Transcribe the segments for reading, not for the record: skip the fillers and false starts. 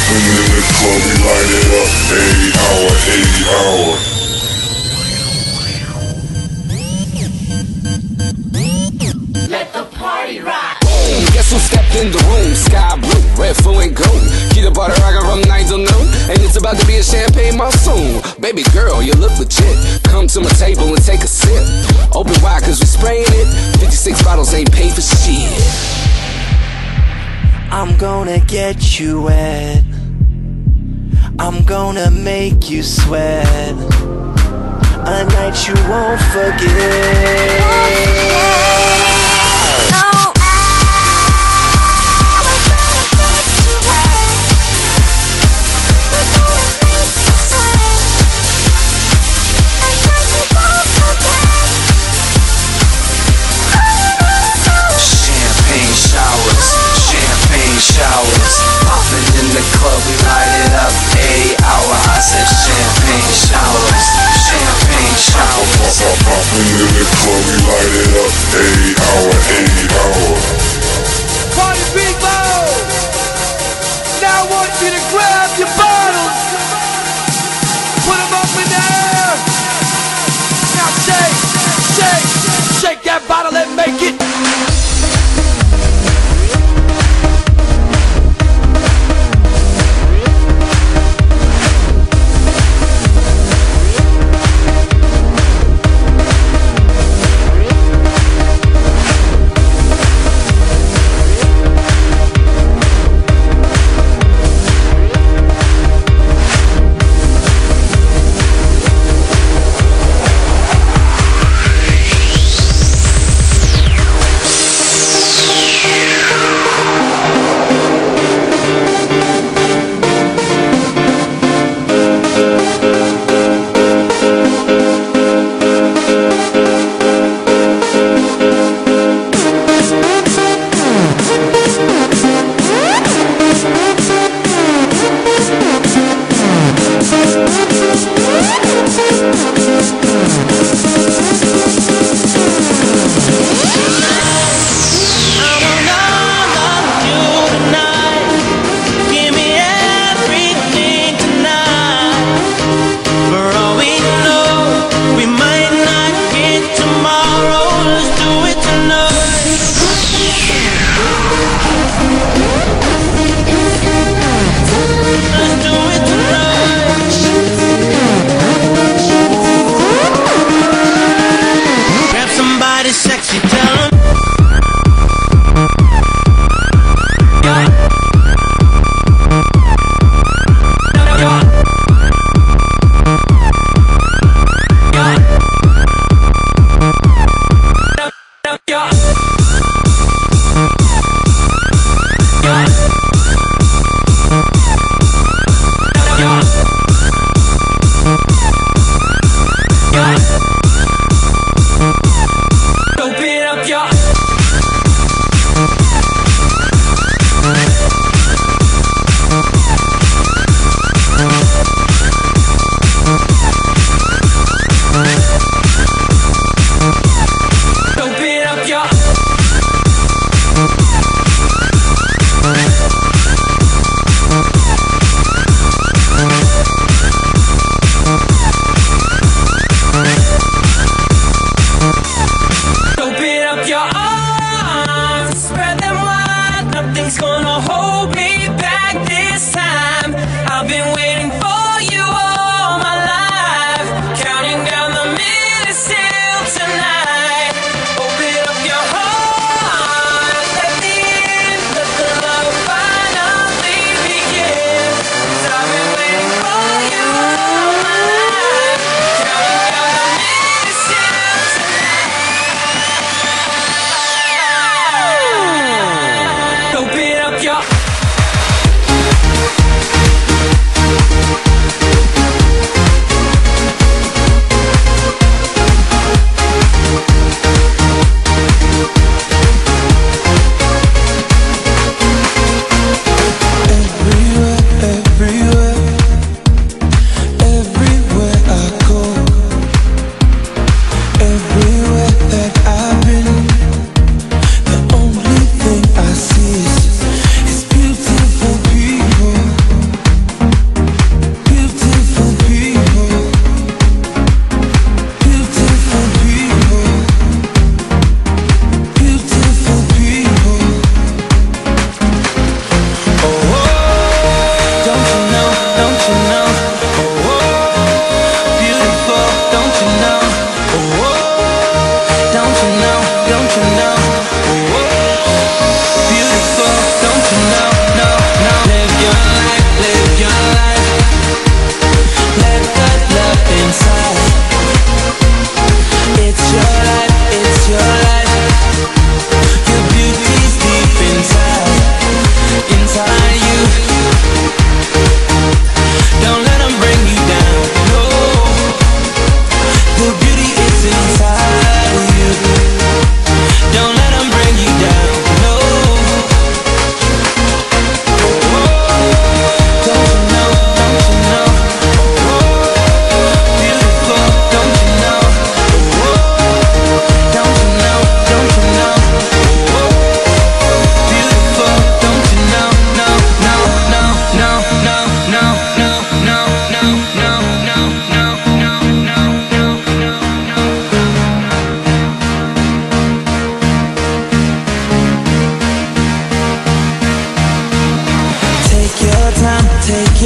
poppin' in the club, we light it up. 8 hour, 8 hour. Let the party rock. Guess who stepped in the room? Sky blue, red, full and gold. Keep the butter rockin' from 9 till noon. And it's about to be a champagne monsoon. Baby girl, you look legit. Come to my table and take a sip. Open wide cause we spraying it. 56 bottles ain't paid for shit. I'm gonna get you wet. I'm gonna make you sweat. A night you won't forget. Showers, popping in the club, we light it up. 8 hour, I said champagne showers, champagne showers. Poppin' in the club, we light it up. 8 hour, 8 hour. Party people, now I want you to grab your bottles, put them up in the air. Now shake, shake, shake that bottle and make it.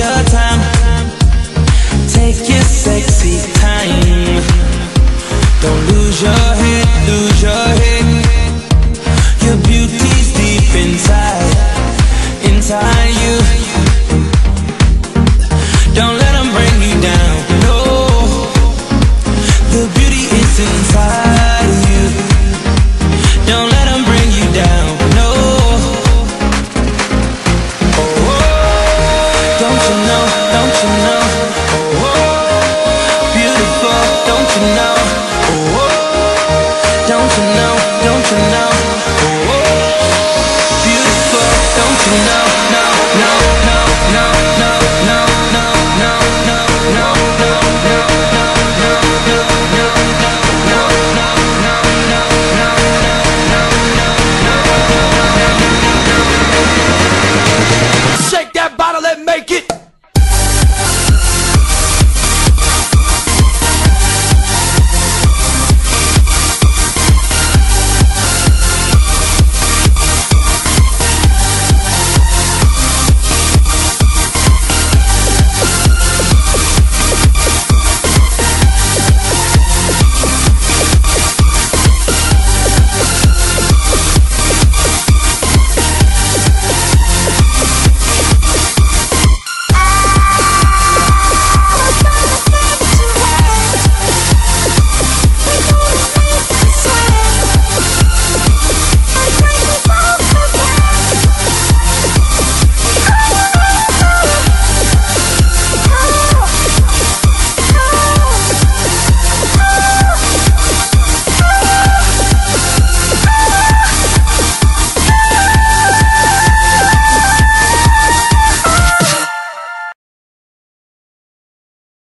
your time. Take your sexy time. Don't lose your head, lose your head. Your beauty's deep inside, inside you. Don't let them bring you down, no. The beauty is inside of you. Don't let them bring you down, no. Oh, don't you know, don't you know? Oh, beautiful, don't you know?